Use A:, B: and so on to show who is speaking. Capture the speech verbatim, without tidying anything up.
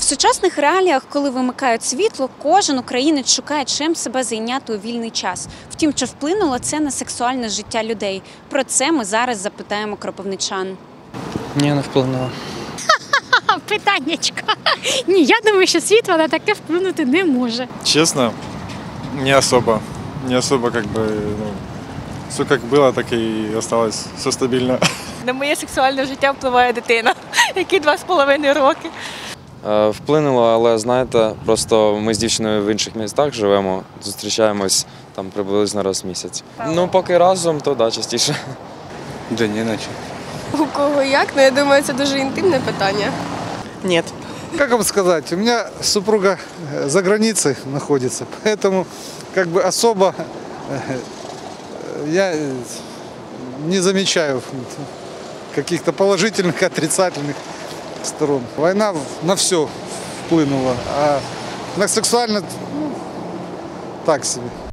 A: сучасних реаліях, коли вимикають світло, кожен українець шукає, чим себе зайняти у вільний час. Втім, чи вплинуло це на сексуальне життя людей? Про це ми зараз запитаємо кропивничан.
B: Ні, не вплинуло.
C: Питаннячко. Ні, я думаю, що світло на таке вплинути не може.
D: Честно, не особо. Не особо, как бы, ну, все как было, так и осталось, все стабильно.
E: На моє сексуальне життя впливає дитина, якій два з половиною роки.
B: Е, Вплинуло, але знаєте, просто ми з дівчиною в інших містах живемо, зустрічаємось там приблизно раз в місяць. Ну, поки разом, то да, частіше.
F: Да не, наче.
G: У кого як, ну я думаю, це дуже інтимне питання.
H: Нет.
F: Как вам сказать, у меня супруга за границей находится, поэтому как бы особо я не замечаю каких-то положительных, отрицательных сторон. Война на все вплынула, а на сексуально, ну, так себе.